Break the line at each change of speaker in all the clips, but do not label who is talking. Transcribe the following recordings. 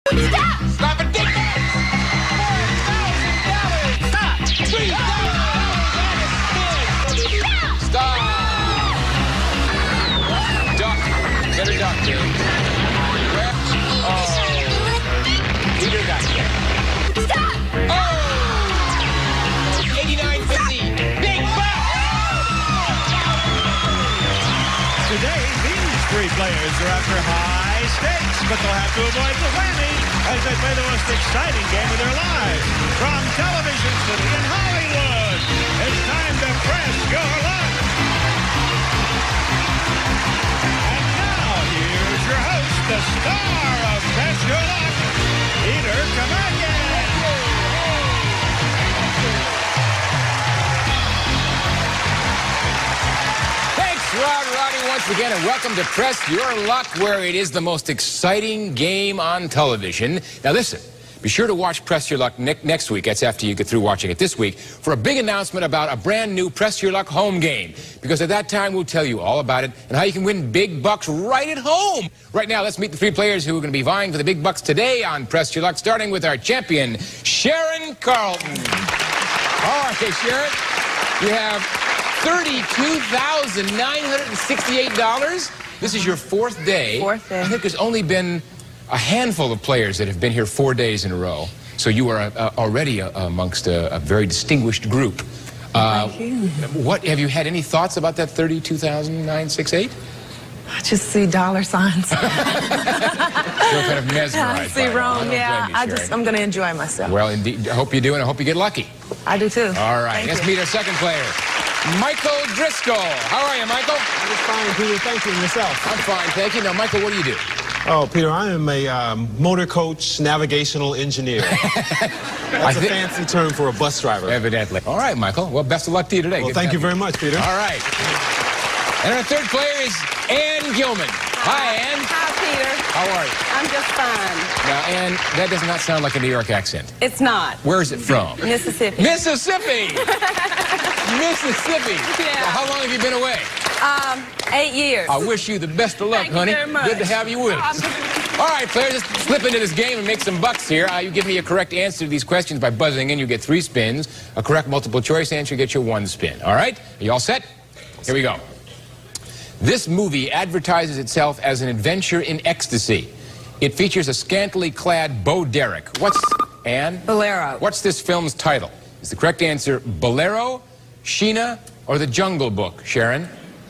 Stop! Stop it, Dick! $4,000! Stop! $3,000! Stop! Duck. Better duck, dude. Oh. Peter got it.
Stop!
Oh! $89.50. Big buck!
Today, these three players are after high stakes, but they'll have to avoid the whammy as they play the most exciting game of their lives. From television city in Hollywood, it's time to press your luck. And now, here's your host, the star of Press Your Luck, Peter Kamanian.
Roddy, once again, and welcome to Press Your Luck, where it is the most exciting game on television. Now listen, be sure to watch Press Your Luck next week. That's after you get through watching it this week, for a big announcement about a brand new Press Your Luck home game. Because at that time, we'll tell you all about it and how you can win big bucks right at home. Right now, let's meet the three players who are going to be vying for the big bucks today on Press Your Luck, starting with our champion, Sharon Carlton. All right, Sharon, you have $32,968. This is your fourth day.
Fourth day.
I think there's only been a handful of players that have been here 4 days in a row. So you are already amongst a very distinguished group.
Thank you.
What, have you had any thoughts about that $32,968?
I just see dollar signs.
Still kind of mesmerized.
I see wrong. Yeah, I'm going to enjoy myself.
Well, indeed. I hope you do, and I hope you get lucky.
I do too.
All right. Let's meet our second player, Michael Driscoll. How are you, Michael?
I'm just fine, Peter. Thank you. And yourself?
I'm fine, thank you. Now, Michael, what do you do?
Oh, Peter, I am a motor coach navigational engineer. That's a fancy term for a bus driver.
Evidently. All right, Michael. Well, best of luck to you today.
Well, thank you very much, Peter.
All right. And our third player is Ayne Gilman. Hi, Ayne.
Hi, Peter.
How are you?
I'm just fine.
Now, Ayne, that does not sound like a New York accent.
It's not.
Where is it from?
Mississippi.
Mississippi! Mississippi.
Yeah.
Well, how long have you been away?
8 years.
I wish you the best of luck,
Thank you
honey.
very much.
Good to have you with us. All right, players, let's slip into this game and make some bucks here. You give me a correct answer to these questions by buzzing in. You get 3 spins. A correct multiple choice answer, you get your 1 spin. All right? Are you all set? Here we go. This movie advertises itself as an adventure in ecstasy. It features a scantily clad Bo Derek. What's, Anne?
Bolero.
What's this film's title? Is the correct answer Bolero, Sheena, or The Jungle Book? Sharon?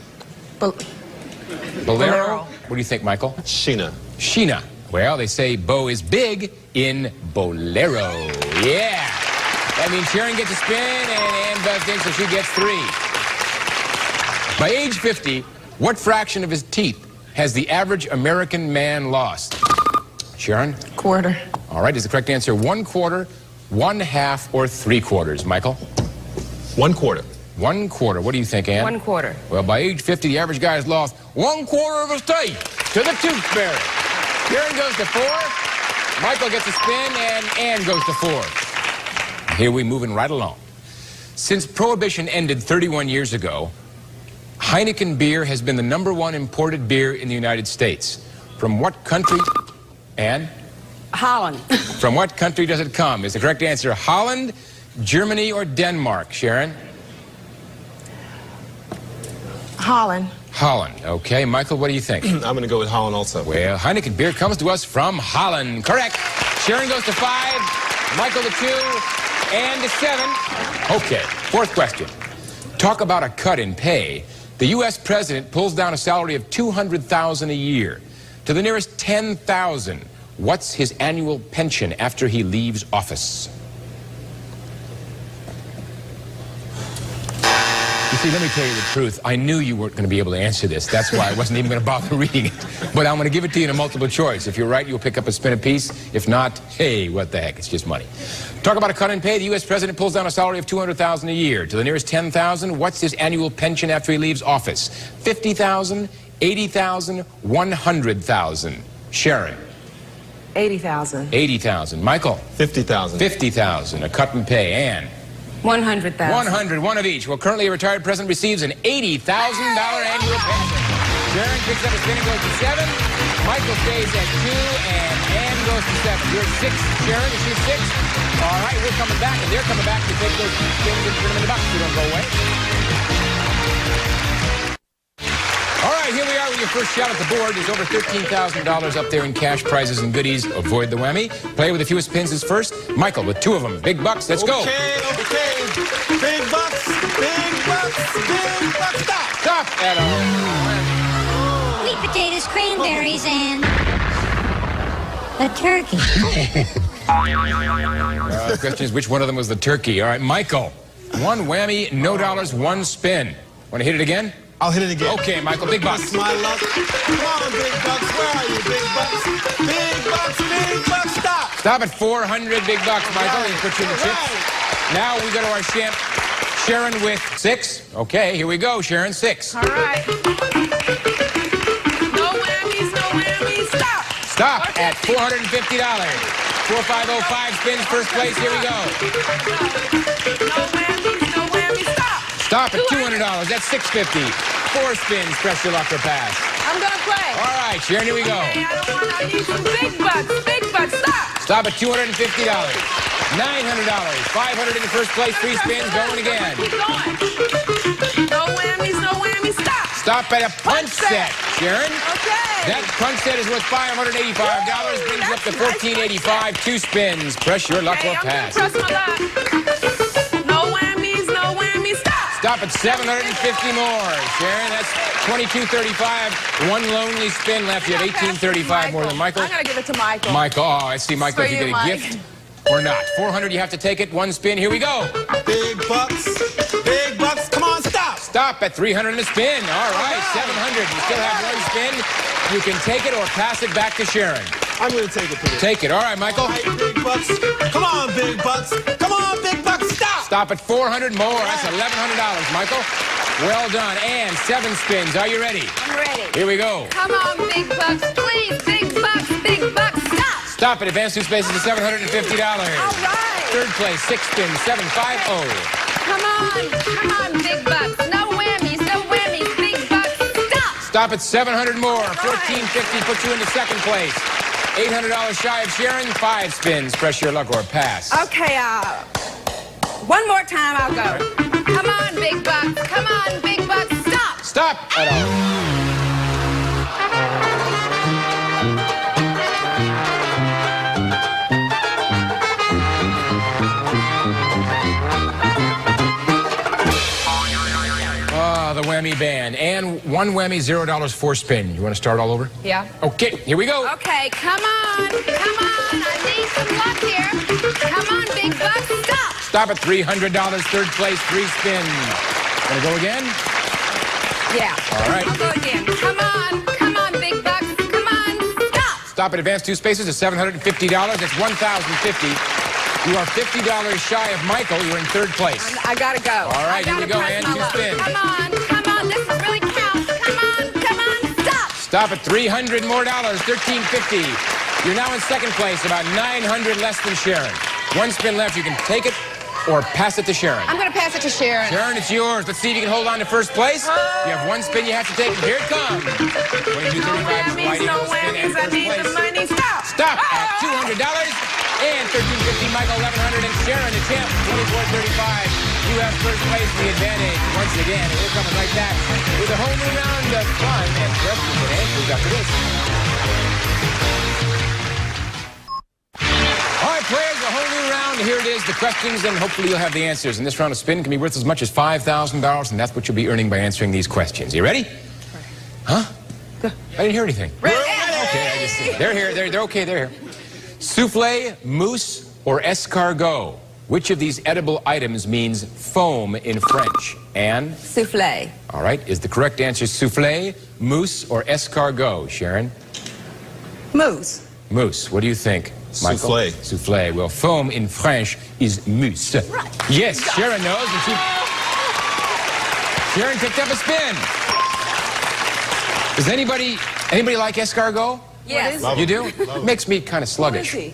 Bolero? What do you think, Michael?
Sheena.
Sheena. Well, they say Bo is big in Bolero. Yeah. That means Sharon gets a spin and Anne buzzed in, so she gets 3. By age 50, what fraction of his teeth has the average American man lost? Sharon?
Quarter.
All right, is the correct answer 1/4, 1/2, or 3/4? Michael?
1/4.
1/4. What do you think, Anne?
1/4.
Well, by age 50, the average guy has lost 1/4 of his teeth to the tooth fairy. Sharon goes to 4, Michael gets a spin, and Anne goes to 4. Here we moving right along. Since Prohibition ended 31 years ago, Heineken beer has been the #1 imported beer in the United States. From what country, Anne?
Holland.
From what country does it come? Is the correct answer Holland, Germany, or Denmark? Sharon?
Holland.
Holland. Okay, Michael, what do you think?
I'm going to go with Holland also.
Well, Heineken beer comes to us from Holland. Correct. Sharon goes to 5, Michael to 2, and to 7. Okay, 4th question. Talk about a cut in pay. The U.S. president pulls down a salary of $200,000 a year. To the nearest 10,000, what's his annual pension after he leaves office? You see, let me tell you the truth. I knew you weren't going to be able to answer this. That's why I wasn't even going to bother reading it. But I'm going to give it to you in a multiple choice. If you're right, you'll pick up a spin apiece. If not, hey, what the heck? It's just money. Talk about a cut in pay. The U.S. president pulls down a salary of $200,000 a year. To the nearest 10,000, what's his annual pension after he leaves office? $50,000, $80,000, $100,000. Sharon?
$80,000.
$80,000. Michael?
$50,000.
$50,000. A cut in pay. Anne?
$100,000.
100, one of each. Well, currently a retired president receives an $80,000 annual pension. Sharon picks up a spin and goes to 7. Michael stays at 2, and Anne goes to 7. You're at 6. Sharon, is she 6? All right, we're coming back, and they're coming back to take those spins and turn them into bucks. You don't go away. All right, here we are with your first shot at the board. There's over $13,000 up there in cash prizes and goodies. Avoid the whammy. Player with the fewest pins is first. Michael with 2 of them. Big bucks. Let's go.
Okay. Big bucks. Stop.
Stop at all.
Sweet potatoes, cranberries, and a turkey.
The question is, which one of them was the turkey? All right, Michael. 1 whammy, no dollars, 1 spin. Want to hit it again?
I'll hit it again.
Okay, Michael, big bucks.
That's my luck. Come on, big bucks. Where are you, big bucks? Big bucks, stop.
Stop at 400 big bucks, Michael. He put you in the chips. Now we go to our champ, Sharon with 6. Okay, here we go, Sharon, 6.
All right. No whammies, stop.
Stop at $450. 4505 spins, first place. Here we go.
No whammies, stop.
Stop at $200. That's $650. 4 spins, press your luck or pass.
I'm gonna play.
All right, Sharon, here we go.
Okay, I need some big bucks, stop.
Stop at $250. $900. 500 in the first place, 3 spins, going again.
Keep going. No whammies, stop.
Stop at a punch set, Sharon.
Okay.
That punch set is worth $585. Brings you up to $1,485. 2 spins. Press your luck or pass.
I'm gonna press my luck. No whammies, stop.
Stop at $750 more, Sharon. That's $22.35. 1 lonely spin left. You have $18.35 more than Michael.
I'm gonna give it to Michael.
Michael, oh, I see, Michael, if you
For
get
you,
a
Mike.
gift or not. 400, you have to take it. 1 spin. Here we go.
Big bucks. Come on, stop.
Stop at 300 in the spin. All right, 700. You still have 1 spin. You can take it or pass it back to Sharon.
I'm going to take it, Peter.
Take it. All right, Michael.
All right, big bucks. Come on, big bucks. Stop.
Stop at 400 more. That's $1,100, Michael. Well done. And 7 spins. Are you ready?
I'm ready.
Here we go.
Come on, big bucks, please. Big bucks, stop.
Stop at advanced 2 spaces to $750.
All right.
Third place, 6 spins, 750.
Come on, big bucks. No whammies, big bucks, stop.
Stop at 700 more. 1450 puts you into second place. $800 shy of Sharon. 5 spins. Press your luck or pass.
Okay, one more time I'll go. Come on, big bucks, stop.
Stop at all. The whammy band. And 1 whammy, $0, 4 spin. You want to start all over?
Yeah.
Okay, here we go.
Okay, come on. I need some luck here. Come on, big bucks, stop.
Stop at $300, third place, 3 spins. Want to go again?
Yeah.
All right.
I'll go again. Come on, big bucks. Come on, stop.
Stop at advanced 2 spaces to $750. That's $1,050. You are $50 shy of Michael. You're in third place.
I gotta go.
All right, here we go, Ann. 2 spins.
Come on, this really counts. Come on, stop.
Stop at $300 more, $1,350. You're now in second place, about 900 less than Sharon. 1 spin left. You can take it or pass it to Sharon.
I'm gonna pass it to Sharon.
Sharon, it's yours. Let's see if you can hold on to first place. You have 1 spin you have to take, and here it comes. 22.35 is wide
No
able to spin and
whammies, I
first
need
place.
the money, stop.
Stop at $200 and $1,350. Michael, $1,100, and Sharon, the champ, $24.35. You have first place, the advantage once again. And we're coming right back with a whole new round of fun and questions and answers after this. All right, players, a whole new round. Here it is, the questions, and hopefully you'll have the answers. And this round of spin can be worth as much as $5,000, and that's what you'll be earning by answering these questions. You ready? Huh? I didn't hear anything.
Ready?
Okay, I just see. They're here. They're okay. They're here. Souffle, mousse, or escargot? Which of these edible items means foam in French? And
Souffle.
all right, is the correct answer souffle, mousse, or escargot? Sharon?
Mousse.
Mousse. What do you think, Michael?
Souffle.
Souffle. Well, foam in French is mousse.
Right.
Yes, Sharon knows, and Sharon picked up a spin. Does anybody like escargot?
Yes.
What is
You do? Makes me kind of sluggish.
he?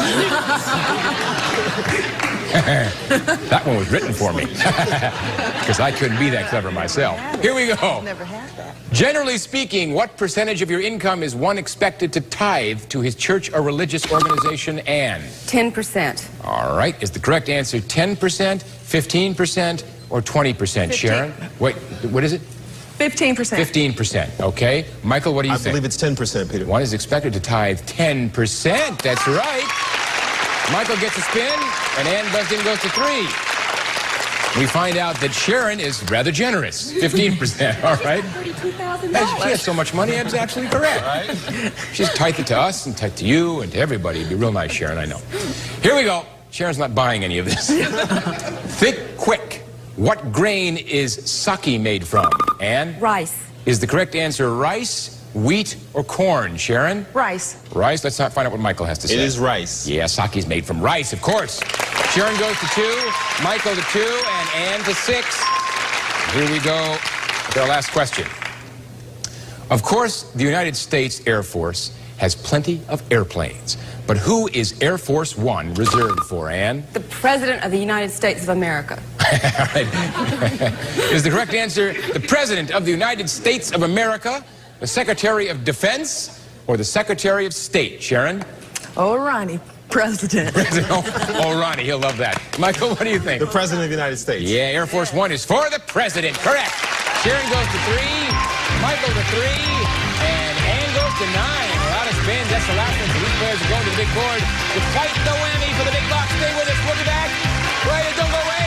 That one was written for me. Because I couldn't be that clever myself. Here we go.
Never had that.
Generally speaking, what percentage of your income is one expected to tithe to his church or religious organization, Anne?
10%.
All right. Is the correct answer 10%, 15%, or 20%? Sharon? Wait, what is it?
15%.
15%. Okay. Michael, what do you
I
think?
believe it's 10%, Peter.
One is expected to tithe 10%. That's right. Michael gets a spin, and Ann Bustin goes to 3. We find out that Sharon is rather generous, 15%. All right.
$32,000.
She has so much money, that's absolutely correct.
Right?
She's tithed it to us and tithed to you and to everybody. It'd be real nice, Sharon, I know. Here we go. Sharon's not buying any of this. Think quick. What grain is sake made from? Ann?
Rice.
Is the correct answer rice, wheat, or corn? Sharon?
Rice.
Rice? Let's not find out what Michael has to say.
It is rice.
Yeah, sake's made from rice, of course. Sharon goes to 2, Michael to 2, and Ann to 6. Here we go with our last question. Of course, the United States Air Force has plenty of airplanes. But who is Air Force One reserved for, Ann?
The President of the United States of America.
Is the correct answer the President of the United States of America, the Secretary of Defense, or the Secretary of State? Sharon?
Oh, Ronnie. President.
Oh, Ronnie, he'll love that. Michael, what do you think?
The President of the United States.
Yeah, Air Force One is for the President. Correct. Sharon goes to 3, Michael to 3, and Ann goes to 9. A lot of spins. That's the last one. So these players are going to the big board to fight the whammy for the big box. Stay with us. We'll be back. Right, don't go away.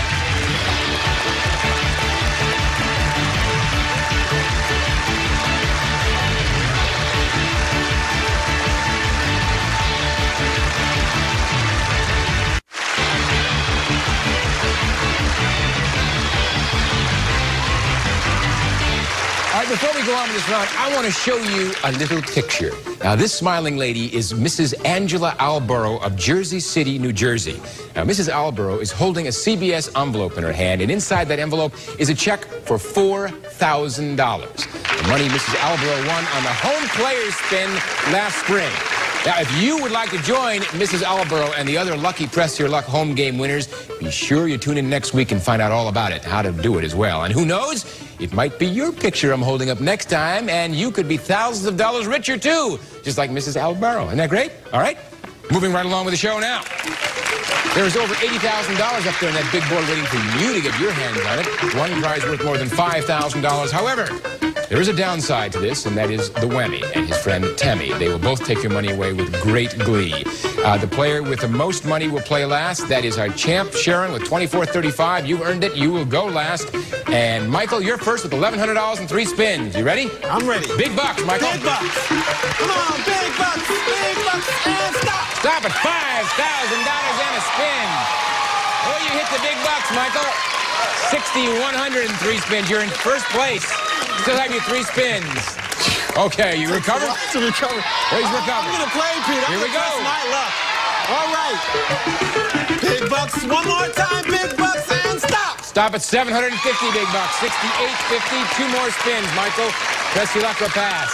All right, before we go on with this round, I want to show you a little picture. Now, this smiling lady is Mrs. Angela Alborough of Jersey City, New Jersey. Now, Mrs. Alborough is holding a CBS envelope in her hand, and inside that envelope is a check for $4,000. The money Mrs. Alborough won on the home players spin last spring. Now, if you would like to join Mrs. Alborough and the other lucky Press Your Luck home game winners, be sure you tune in next week and find out all about it, how to do it as well. And who knows, it might be your picture I'm holding up next time, and you could be thousands of dollars richer too, just like Mrs. Alborough. Isn't that great? All right, moving right along with the show now. There's over $80,000 up there on that big board waiting for you to get your hands on it. One prize worth more than $5,000. However, there is a downside to this, and that is the whammy and his friend Tammy. They will both take your money away with great glee. The player with the most money will play last. That is our champ, Sharon, with $24.35. You've earned it. You will go last. And Michael, you're first with $1,100 and 3 spins. You ready?
I'm ready.
Big bucks, Michael.
Big bucks. Come on, big bucks, and stop.
Stop at $5,000 and a spin. Oh, you hit the big bucks, Michael. 60, 100, and 3 spins. You're in first place. Still have your 3 spins. Okay, you recover?
To recover.
Oh, he's recovering.
I'm going to play, Peter.
Here we go.
My luck. All right. Big bucks. One more time. Big bucks and stop.
Stop at 750 big bucks. 68.50. 2 more spins, Michael. Press your luck or pass.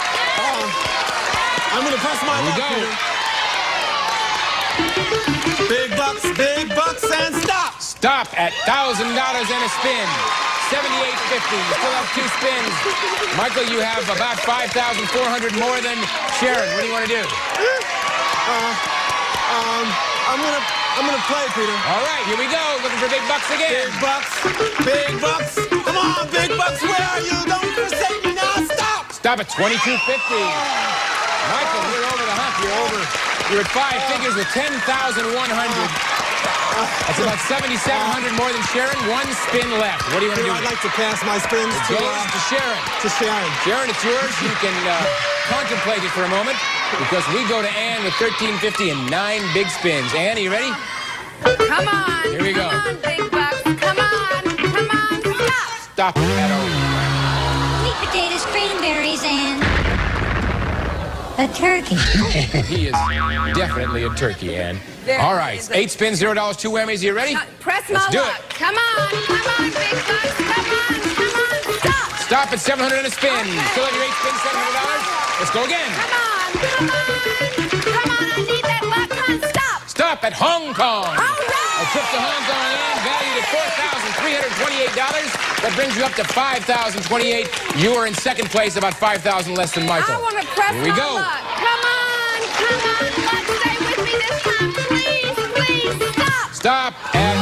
I'm going to press my luck,
Here we go.
Peter. Big bucks and stop.
Stop at $1,000 and a spin. 78.50. You still have 2 spins. Michael, you have about 5,400 more than Sharon. What do you want to do?
I'm gonna play, Peter.
All right, here we go. Looking for big bucks again.
Big bucks. Big bucks. Come on, big bucks. Where are you? Don't forsake me now. Stop.
Stop at 22.50. Michael, you're over the hump. You're at 5 figures with 10,100. That's about 7,700 more than Sharon. 1 spin left. What do you want to do?
I'd like to pass my spins
It goes to Sharon.
to Sharon.
Sharon, it's yours. You can contemplate it for a moment because we go to Ann with 13.50 and 9 big spins. Ann, are you ready?
Come on.
Here we go.
Come on, big bucks. Come on. Come on. Stop.
Stop at all.
Sweet potatoes, cranberries, and a turkey.
He is definitely a turkey, Ann.
There
All right,
is
8 spins, $0, 2 whammies. You ready?
Press
Let's
my
do
luck.
it.
Come on. Come on, big bucks. Come on. Come on. Stop.
Stop at 700 and a spin.
Okay.
Still have your 8 spins, $700. Let's go again.
Come on. come on. Come on, I need that luck. Come on, stop.
Stop at Hong Kong.
All right.
A trip to Hong Kong and valued at $4,328. That brings you up to $5,028. You are in second place, about $5,000 less than Michael.
I want to press
Here we
my
go.
luck. Come on, luck. Stay with me this time. Please, please, stop.
Stop at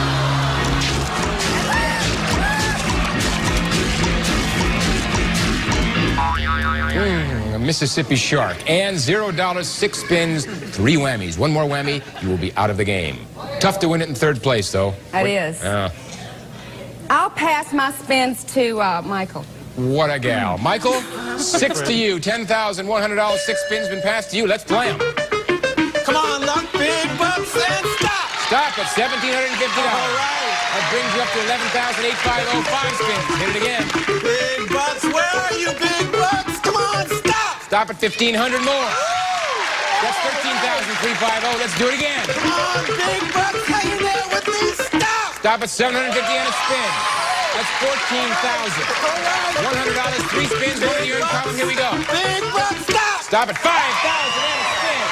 Mississippi Shark. And $0, 6 spins, 3 whammies. One more whammy, you will be out of the game. Tough to win it in third place, though.
It is. I'll pass my spins to Michael.
What a gal. Michael, 6 to you. $10,100, 6 spins been passed to you. Let's play them.
Come on, luck, big bucks, and stop.
Stop at $1,750.
All right.
That brings you up to $11,850, 5 spins. Hit it again.
Big bucks, where are you, big bucks? Come on, stop.
Stop at $1,500 more. That's $13,350. Let's do it again.
Come on, big bucks, hang in there with me. Stop.
Stop at $750 and a spin. That's $14,100, 3 spins, one in your column. Here we go.
Big bucks, stop.
Stop at $5,000 and a spin.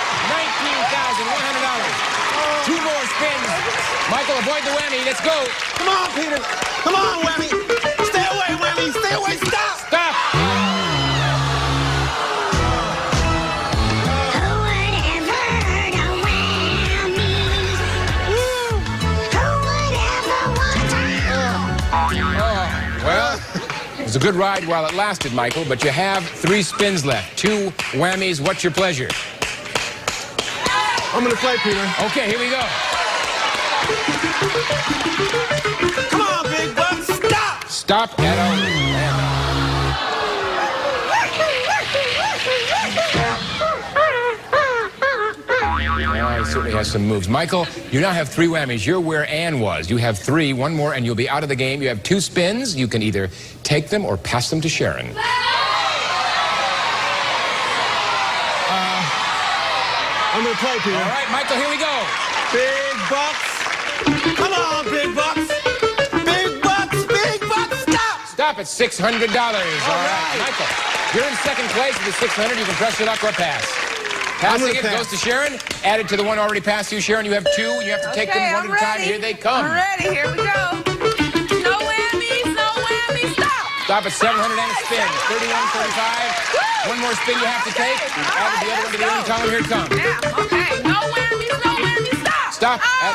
$19,100. 2 more spins. Michael, avoid the whammy. Let's go.
Come on, Peter. Come on, whammy. Stay away, whammy. Stay away. Stop.
Stop. Well, it was a good ride while it lasted, Michael, but you have 3 spins left. 2 whammies. What's your pleasure?
I'm going to play, Peter.
Okay, here we go.
Come on, big bucks. Stop.
Stop at he certainly has some moves. Michael, you now have 3 whammies. You're where Anne was. You have 3, 1 more, and you'll be out of the game. You have 2 spins. You can either take them or pass them to Sharon.
I'm going to play, Peter.
All right, Michael, here we go.
Big bucks. Come on, big bucks. Big bucks, stop.
Stop at $600. All right, Michael, you're in second place with the $600. You can press your luck or pass. Passing it goes to Sharon. Added to the one already passed you, Sharon. You have 2. You have to take them one at a time. Here they come.
I'm ready. Here we go. No whammies, stop.
Stop at $700 and a spin. 31.35. One more spin you have to take. We've added the other one to the end column. Here it comes.
Yeah, okay. No whammies, stop.
Stop at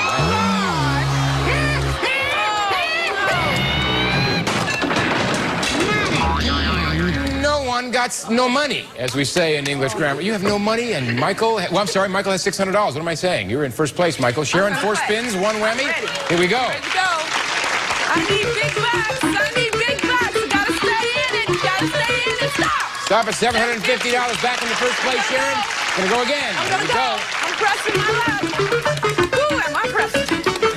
No one got no money, as we say in English grammar. You have no money, and Michael... Well, I'm sorry, Michael has $600. What am I saying? You're in first place, Michael. Sharon, 4 spins, 1 whammy. Here we go.
Ready to go. I need big bucks. You gotta stay in it.
Stop at $750. Back in the first place, Sharon. Gonna go again.
I'm gonna go. I'm pressing my luck. Ooh, am I pressing?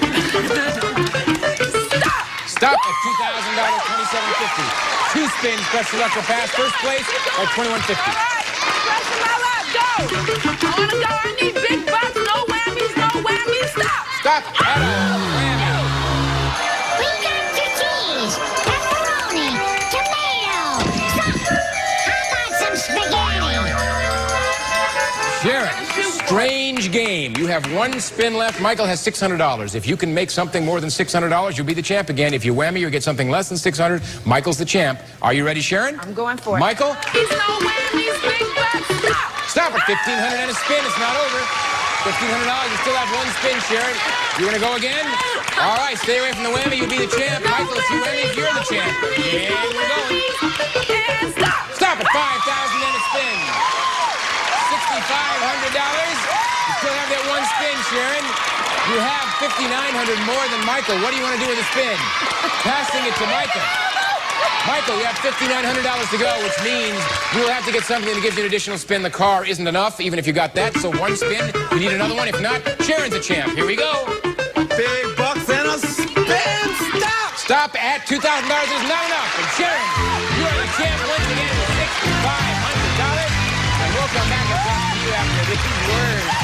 Stop at $2,000, $2,750. 2 spins, press your luck or pass. First place at $2,150.
All right, pressing my luck. Go. I wanna go. I need big bucks. No whammies. Stop.
Stop at a whammy.
We got your cheese, pepperoni, tomato, how about some spaghetti?
Sharon, strange game. You have 1 spin left. Michael has $600. If you can make something more than $600, you'll be the champ again. If you whammy or get something less than $600, Michael's the champ. Are you ready, Sharon?
I'm going for it.
Michael?
He's no whammies, big bucks.
Stop at $1,500 and a spin. It's not over. $1,500. You still have 1 spin, Sharon. You're going to go again? All right, stay away from the whammy. You'll be the champ. Michael, if you whammy, you're the champ. And we're going.
And stop.
Stop at $5,000 and a spin. $6,500. You still have that 1 spin, Sharon. You have $5,900 more than Michael. What do you want to do with the spin? Passing it to Michael. Michael, you have $5,900 to go, which means you'll have to get something that gives you an additional spin. The car isn't enough, even if you got that. So 1 spin, you need another one. If not, Sharon's a champ. Here we go.
Big bucks and a spin. Stop.
Stop at $2,000 is not enough. And Sharon, you are the champ once again with $6,500. And we'll come back and talk to you after these words.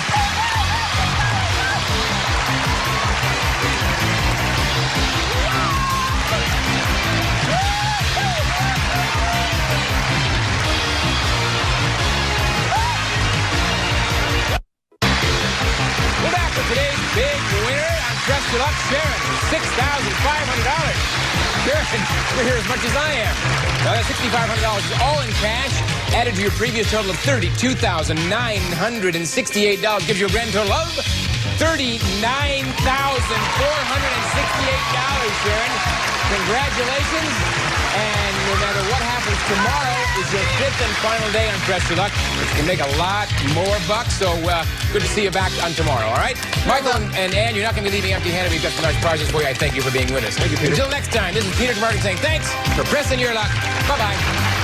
Your Luck, Sharon, $6,500. Sharon, you're here as much as I am. Now, that $6,500 is all in cash, added to your previous total of $32,968. Gives you a grand total of $39,468, Sharon. Congratulations. And no matter what happens, tomorrow is your 5th and final day on Press Your Luck. You can make a lot more bucks, so good to see you back on tomorrow, all right? Michael and Anne, you're not going to be leaving empty-handed. We've got some nice prizes for you. I thank you for being with us.
Thank you, Peter.
Until next time, this is Peter Martin saying thanks for pressing your luck. Bye-bye.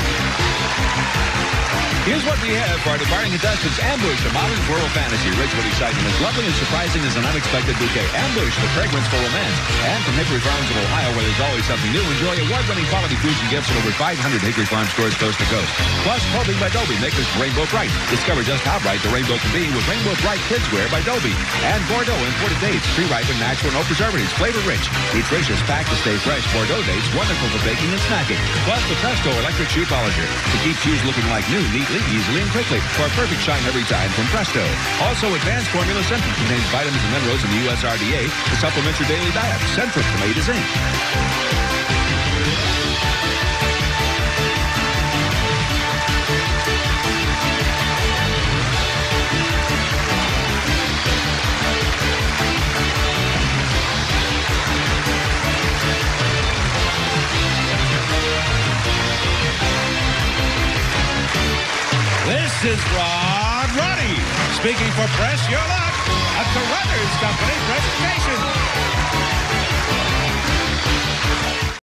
Here's what we have for our departing contestants. Ambush, a modern floral fantasy, rich with excitement, as lovely and surprising as an unexpected bouquet. Ambush, the fragrance for romance. And from Hickory Farms of Ohio, where there's always something new, enjoy award-winning quality foods and gifts at over 500 Hickory Farm stores coast to coast. Plus, clothing by Dobie, makers of Rainbow Bright. Discover just how bright the rainbow can be with Rainbow Bright Kids Wear by Dobie. And Bordeaux imported dates, pre-ripened, natural, no preservatives, flavor-rich, nutritious, packed to stay fresh. Bordeaux dates, wonderful for baking and snacking. Plus, the Presto electric shoe polisher to keep shoes looking like new, neatly, easily, and quickly. For a perfect shine every time from Presto. Also, Advanced Formula Centrum contains vitamins and minerals in the USRDA to supplement your daily diet. Centrum from A to Zinc.
This is Rod Roddy speaking for Press Your Luck, a Carruthers Company presentation.